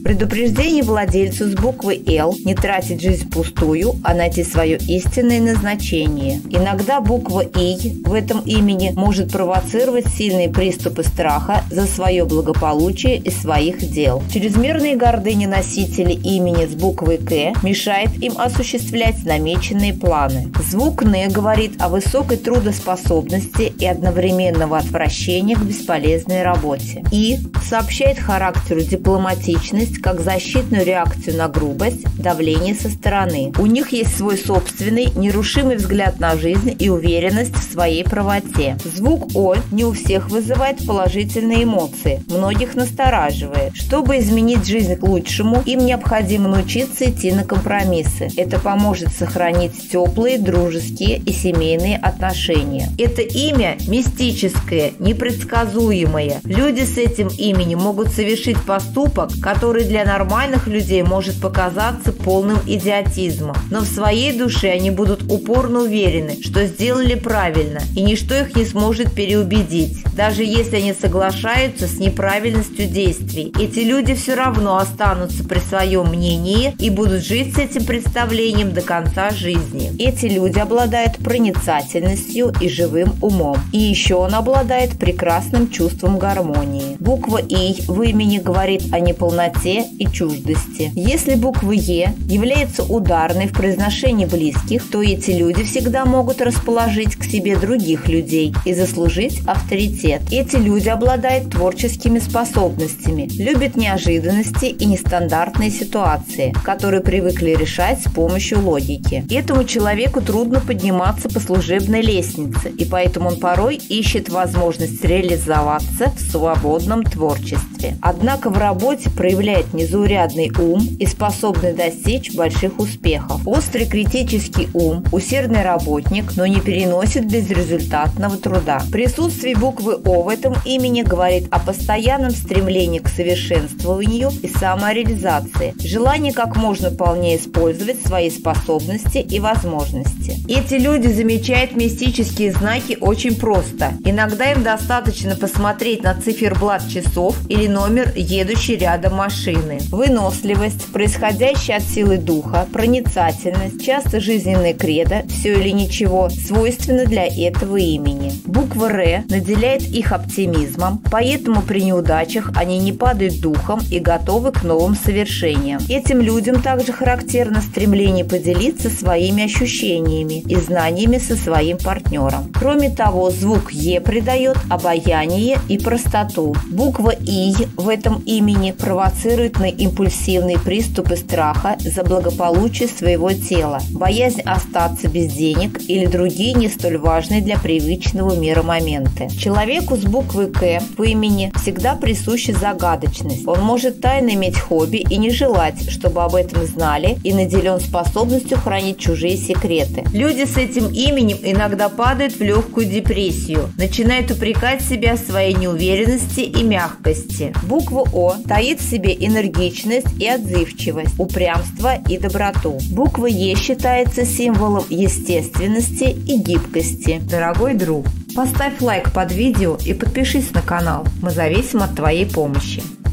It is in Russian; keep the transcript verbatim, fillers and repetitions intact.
Предупреждение владельцу с буквы «Л» не тратить жизнь впустую, а найти свое истинное назначение. Иногда буква «И» в этом имени может провоцировать сильные приступы страха за свое благополучие и своих дел. Чрезмерная гордыня носителей имени с буквой «К» мешает им осуществлять намеченные планы. Звук «Н» говорит о высокой трудоспособности и одновременного отвращения к бесполезной работе. «И» сообщает характеру дипломатичность как защитную реакцию на грубость, давление со стороны. У них есть свой собственный, нерушимый взгляд на жизнь и уверенность в своей правоте. Звук «О» не у всех вызывает положительные эмоции, многих настораживает. Чтобы изменить жизнь к лучшему, им необходимо научиться идти на компромиссы. Это поможет сохранить теплые, дружеские и семейные отношения. Это имя мистическое, непредсказуемое. Люди с этим именем могут совершить поступок, который для нормальных людей может показаться полным идиотизмом. Но в своей душе они будут упорно уверены, что сделали правильно, и ничто их не сможет переубедить. Даже если они соглашаются с неправильностью действий, эти люди все равно останутся при своем мнении и будут жить с этим представлением до конца жизни. Эти люди обладают проницательностью и живым умом. И еще он обладает прекрасным чувством гармонии. Буква «И» в имени говорит о неполноте и чуждости. Если буква «Е» является ударной в произношении близких, то эти люди всегда могут расположить к себе других людей и заслужить авторитет. Эти люди обладают творческими способностями, любят неожиданности и нестандартные ситуации, которые привыкли решать с помощью логики. Этому человеку трудно подниматься по служебной лестнице, и поэтому он порой ищет возможность реализоваться в свободном творчестве. Однако в работе проявляет незаурядный ум и способный достичь больших успехов. Острый критический ум, усердный работник, но не переносит безрезультатного труда. Присутствие буквы «О» в этом имени говорит о постоянном стремлении к совершенствованию и самореализации, желании как можно полнее использовать свои способности и возможности. Эти люди замечают мистические знаки очень просто. Иногда им достаточно посмотреть на циферблат часов или номер едущей рядом машины. Выносливость, происходящая от силы духа, проницательность, часто жизненное кредо, все или ничего, свойственно для этого имени. Буква «Р» наделяет их оптимизмом, поэтому при неудачах они не падают духом и готовы к новым совершениям. Этим людям также характерно стремление поделиться своими ощущениями и знаниями со своим партнером. Кроме того, звук «Е» придает обаяние и простоту. Буква «И» в этом имени провоцирует на импульсивные приступы страха за благополучие своего тела, боязнь остаться без денег или другие не столь важные для привычного мира моменты. Человеку с буквой «К» в имени всегда присуща загадочность. Он может тайно иметь хобби и не желать, чтобы об этом знали, и наделен способностью хранить чужие секреты. Люди с этим именем иногда падают в легкую депрессию, начинают упрекать себя в своей неуверенности и мягкости. Буква «О» таит в себе энергичность и отзывчивость, упрямство и доброту. Буква «Е» считается символом естественности и гибкости. Дорогой друг, поставь лайк под видео и подпишись на канал. Мы зависим от твоей помощи.